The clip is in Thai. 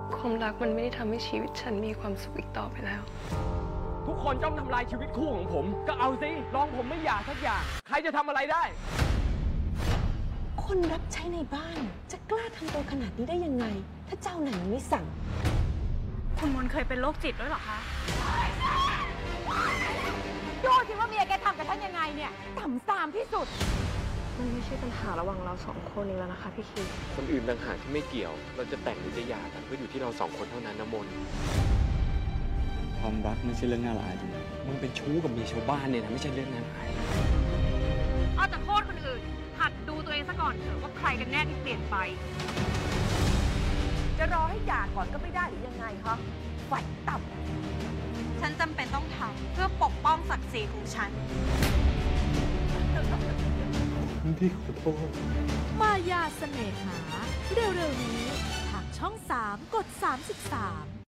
ความรักมันไม่ได้ทำให้ชีวิตฉันมีความสุขอีกต่อไปแล้วทุกคนจ้องทำลายชีวิตคู่ของผมก็เอาสิลองผมไม่หย่าสักอย่างใครจะทำอะไรได้คนรับใช้ในบ้านจะกล้าทำตัวขนาดนี้ได้ยังไงถ้าเจ้านายไม่สั่งคุณมนเคยเป็นโรคจิตด้วยเหรอคะดูสิว่าเมียแกทำกับท่านยังไงเนี่ยต่ำซามที่สุดมันไม่ใช่ปัญหาระหว่างเราสองคนนี้แล้วนะคะพี่คิดคนอื่นต่างหากที่ไม่เกี่ยวเราจะแต่งหรือจะหย่ากันก็อยู่ที่เราสองคนเท่านั้นนะมนความรักไม่ใช่เรื่องน่าละอายจริงมึงเป็นชู้กับเมียชาวบ้านเนี่ยนะไม่ใช่เรื่องน่าอายเอาแต่โทษคนอื่นหัดดูตัวเองซะก่อนเถอะว่าใครกันแน่ที่เปลี่ยนไปจะรอให้หย่าก่อนก็ไม่ได้หรือยังไงคะไฟต่ำฉันจำเป็นต้องทำเพื่อปกป้องศักดิ์ศรีของฉันพี่ขอโทษมายาเสน่หาเร็วๆนี้ทางช่อง3กด33